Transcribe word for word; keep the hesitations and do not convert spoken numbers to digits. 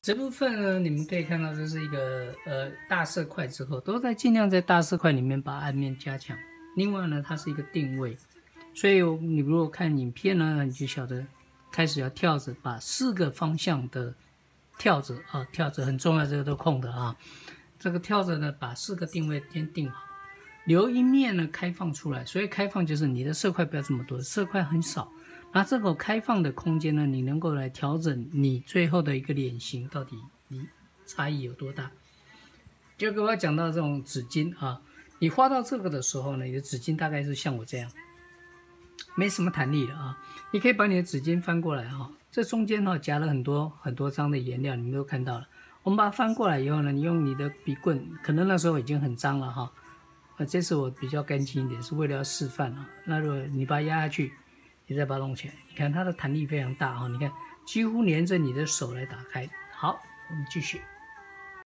这部分呢，你们可以看到这是一个呃大色块之后，都在尽量在大色块里面把暗面加强。另外呢，它是一个定位，所以你如果看影片呢，你就晓得开始要跳着把四个方向的跳着啊，跳着很重要，这个都空的啊。这个跳着呢，把四个定位先定好，留一面呢开放出来。所以开放就是你的色块不要这么多，色块很少。那这个开放的空间呢，你能够来调整你最后的一个脸型到底你差异有多大。就给我讲到这种纸巾啊，你画到这个的时候呢，你的纸巾大概是像我这样，没什么弹力的啊。你可以把你的纸巾翻过来哈、啊，这中间哈、啊、夹了很多很多张的颜料，你们都看到了。我们把它翻过来以后呢，你用你的笔棍，可能那时候已经很脏了哈。啊，这次我比较干净一点，是为了要示范啊。那如果你把它压下去，你再把它弄起来，你看它的弹力非常大哈，你看几乎连着你的手来打开。好，我们继续。